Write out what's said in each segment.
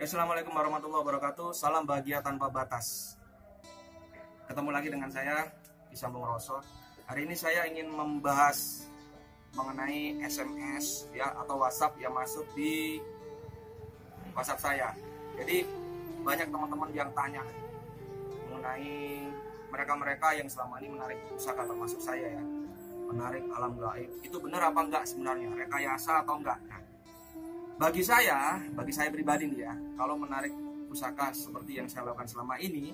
Assalamualaikum warahmatullahi wabarakatuh. Salam bahagia tanpa batas. Ketemu lagi dengan saya Isambung Roso. Hari ini saya ingin membahas mengenai SMS ya atau WhatsApp yang masuk di WhatsApp saya. Jadi banyak teman-teman yang tanya mengenai mereka-mereka yang selama ini menarik pusaka termasuk saya ya. Menarik alam gaib. Itu benar apa enggak sebenarnya? Rekayasa atau enggak? Nah, bagi saya pribadi nih ya, kalau menarik pusaka seperti yang saya lakukan selama ini,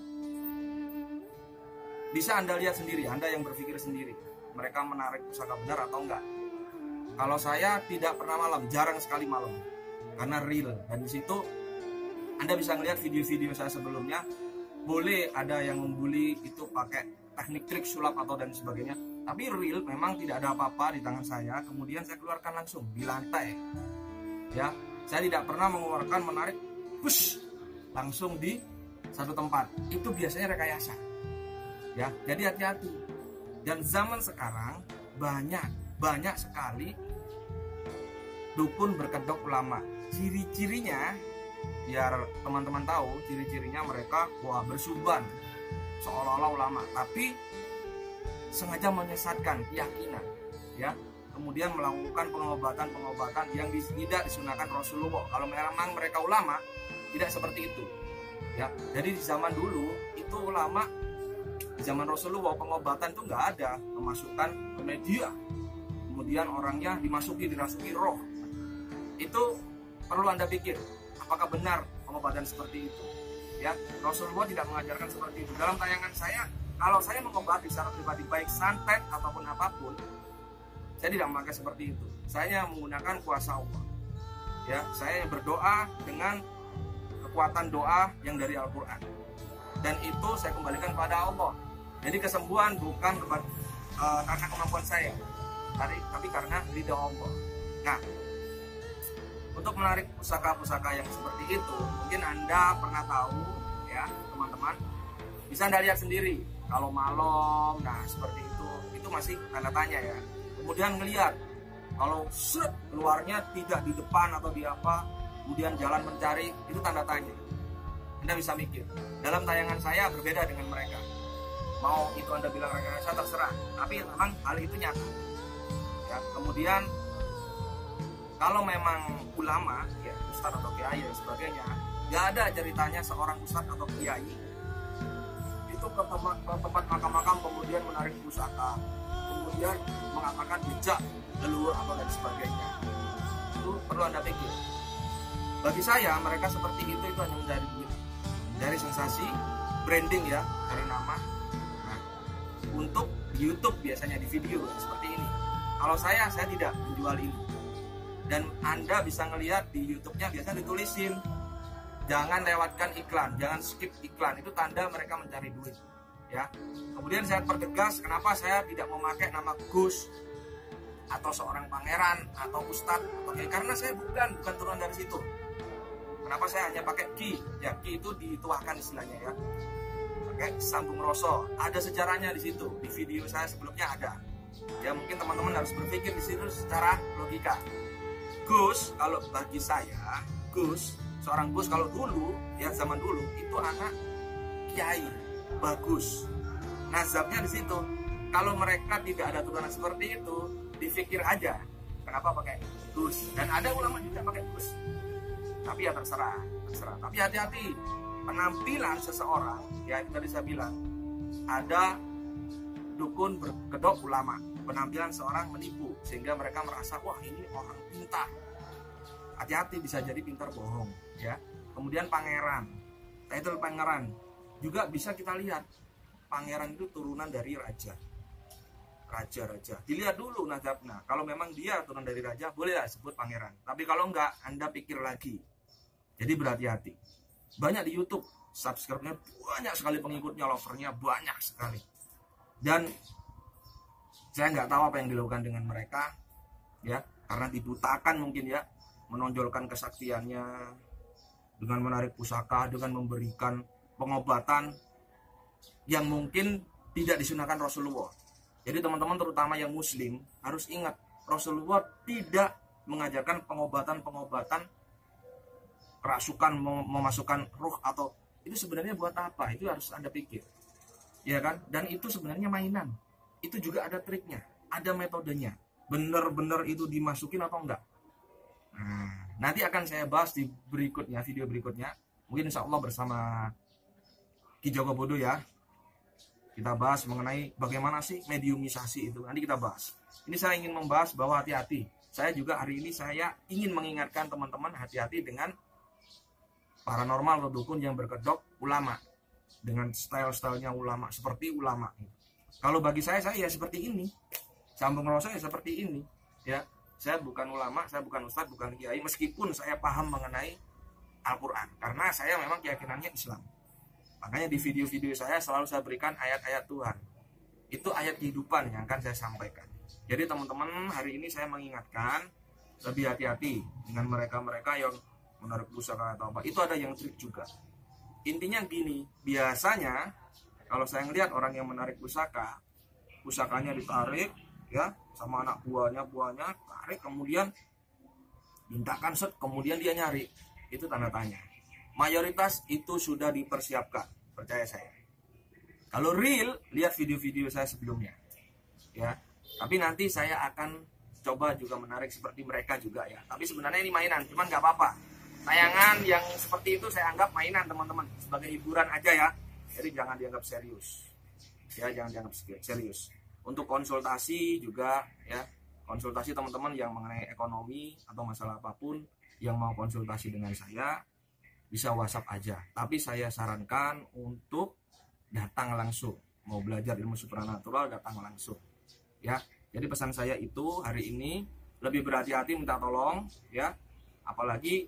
bisa Anda lihat sendiri, Anda yang berpikir sendiri, mereka menarik pusaka benar atau enggak. Kalau saya tidak pernah malam, jarang sekali malam, karena real. Dan di situ Anda bisa melihat video-video saya sebelumnya. Boleh ada yang membuli itu pakai teknik trik sulap atau dan sebagainya, tapi real memang tidak ada apa-apa di tangan saya. Kemudian saya keluarkan langsung di lantai. Ya, saya tidak pernah mengeluarkan menarik push langsung di satu tempat. Itu biasanya rekayasa. Ya, jadi hati-hati. Dan zaman sekarang banyak sekali dukun berkedok ulama. Ciri-cirinya, biar teman-teman tahu, ciri-cirinya mereka bersuban seolah-olah ulama, tapi sengaja menyesatkan keyakinan, ya. Kemudian melakukan pengobatan yang tidak disunahkan Rasulullah. Kalau memang mereka ulama, tidak seperti itu. Ya, jadi di zaman dulu itu ulama, di zaman Rasulullah pengobatan itu nggak ada, memasukkan ke media, kemudian orangnya dirasuki roh. Itu perlu Anda pikir, apakah benar pengobatan seperti itu? Ya, Rasulullah tidak mengajarkan seperti itu. Dalam tayangan saya, kalau saya mengobati secara pribadi baik santet ataupun apapun, saya tidak memakai seperti itu. Saya menggunakan kuasa Allah. Ya, saya berdoa dengan kekuatan doa yang dari Al-Quran. Dan itu saya kembalikan kepada Allah. Jadi kesembuhan bukan karena kemampuan saya, tapi karena ridha Allah. Nah, untuk menarik pusaka-pusaka yang seperti itu, mungkin Anda pernah tahu ya, teman-teman. Bisa Anda lihat sendiri. Kalau malam, nah seperti itu masih tanda tanya ya. Kemudian ngelihat kalau keluarnya tidak di depan atau di apa, kemudian jalan mencari, itu tanda tanya. Anda bisa mikir, dalam tayangan saya berbeda dengan mereka. Mau itu Anda bilang rekayasa terserah, tapi memang hal itu nyata. Ya, kemudian kalau memang ulama, ya ustadz atau kiai dan sebagainya, nggak ada ceritanya seorang ustadz atau kiai itu ke tempat makam-makam kemudian menarik pusaka, kemudian mengatakan jejak leluhur atau dan sebagainya. Itu perlu Anda pikir. Bagi saya mereka seperti itu hanya mencari duit, dari sensasi, branding ya, dari nama. Nah, untuk YouTube biasanya di video seperti ini. Kalau saya tidak menjual ini. Dan Anda bisa ngelihat di YouTube-nya biasanya ditulisin, jangan lewatkan iklan, jangan skip iklan. Itu tanda mereka mencari duit. Ya. Kemudian saya pertegas kenapa saya tidak memakai nama Gus atau seorang pangeran atau ustadz atau karena saya bukan turun dari situ. Kenapa saya hanya pakai Ki? Ya, Ki itu dituahkan istilahnya ya. Pakai Sambung Roso. Ada sejarahnya di situ. Di video saya sebelumnya ada. Ya, mungkin teman-teman harus berpikir di situ secara logika. Gus, kalau bagi saya, Gus, seorang Gus kalau dulu, ya zaman dulu itu anak kiai bagus. Nazabnya di situ. Kalau mereka tidak ada turunan seperti itu, dipikir aja kenapa pakai Gus. Dan ada ulama juga pakai Gus. Tapi ya terserah. Tapi hati-hati, penampilan seseorang, ya tadi saya bilang, ada dukun berkedok ulama. Penampilan seorang menipu sehingga mereka merasa wah ini orang pintar. Hati-hati, bisa jadi pintar bohong ya. Kemudian pangeran, title pangeran juga bisa kita lihat. Pangeran itu turunan dari raja. Dilihat dulu nazabnya. Kalau memang dia turunan dari raja, bolehlah sebut pangeran. Tapi kalau enggak, Anda pikir lagi. Jadi berhati-hati. Banyak di YouTube, subscribe-nya banyak sekali, pengikutnya, lovernya banyak sekali. Dan saya nggak tahu apa yang dilakukan dengan mereka, ya, karena dibutakan mungkin ya, menonjolkan kesaktiannya dengan menarik pusaka, dengan memberikan pengobatan yang mungkin tidak disunahkan Rasulullah. Jadi teman-teman terutama yang muslim harus ingat, Rasulullah tidak mengajarkan pengobatan-pengobatan kerasukan, memasukkan roh, atau itu sebenarnya buat apa? Itu harus Anda pikir, ya kan? Dan itu sebenarnya mainan. Itu juga ada triknya, ada metodenya. Bener-bener itu dimasukin atau enggak? Nah, nanti akan saya bahas di berikutnya, video berikutnya. Mungkin insya Allah bersama Ki Joko Bodo ya. Kita bahas mengenai bagaimana sih mediumisasi itu. Nanti kita bahas. Ini saya ingin membahas bahwa hati-hati. Saya juga hari ini saya ingin mengingatkan teman-teman hati-hati dengan paranormal atau dukun yang berkedok ulama, dengan style-stylenya ulama, seperti ulama. Kalau bagi saya ya seperti ini. Sambung Roso ya seperti ini. Ya, saya bukan ulama, saya bukan ustadz, bukan kiai, meskipun saya paham mengenai Al-Quran, karena saya memang keyakinannya Islam. Makanya di video-video saya selalu saya berikan ayat-ayat Tuhan. Itu ayat kehidupan yang akan saya sampaikan. Jadi teman-teman, hari ini saya mengingatkan lebih hati-hati dengan mereka-mereka yang menarik pusaka atau apa. Itu ada yang trik juga. Intinya gini, biasanya kalau saya ngelihat orang yang menarik pusaka, pusakanya ditarik ya sama anak buahnya tarik, kemudian mintakan set, kemudian dia nyari. Itu tanda tanya. Mayoritas itu sudah dipersiapkan, percaya saya. Kalau real, lihat video-video saya sebelumnya ya. Tapi nanti saya akan coba juga menarik seperti mereka juga ya. Tapi sebenarnya ini mainan, cuman nggak apa-apa. Tayangan yang seperti itu saya anggap mainan teman-teman, sebagai hiburan aja ya. Jadi jangan dianggap serius. Ya, jangan dianggap serius. Untuk konsultasi juga ya, konsultasi teman-teman yang mengenai ekonomi atau masalah apapun yang mau konsultasi dengan saya, bisa WhatsApp aja. Tapi saya sarankan untuk datang langsung. Mau belajar ilmu supranatural, datang langsung. Ya, jadi pesan saya itu hari ini lebih berhati-hati, minta tolong ya. Apalagi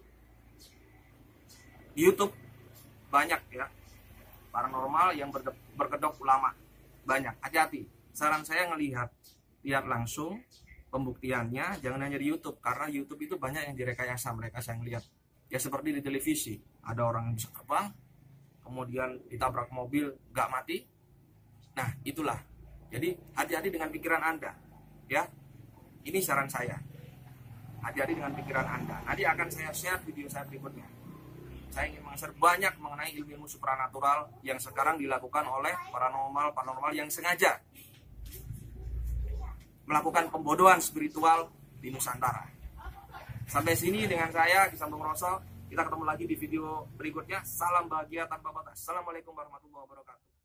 di YouTube banyak ya paranormal yang berkedok ulama, banyak. Hati-hati. Saran saya lihat langsung pembuktiannya, jangan hanya di YouTube, karena YouTube itu banyak yang direkayasa mereka yang lihat. Ya seperti di televisi, ada orang yang bisa terbang, kemudian ditabrak mobil nggak mati. Nah itulah. Jadi hati-hati dengan pikiran Anda ya. Ini saran saya, hati-hati dengan pikiran Anda. Nanti akan saya share video saya berikutnya. Saya ingin meng-share banyak mengenai ilmu supranatural yang sekarang dilakukan oleh paranormal yang sengaja melakukan pembodohan spiritual di Nusantara. Sampai sini dengan saya Ki Sambung Roso. Kita ketemu lagi di video berikutnya. Salam bahagia tanpa batas. Assalamualaikum warahmatullahi wabarakatuh.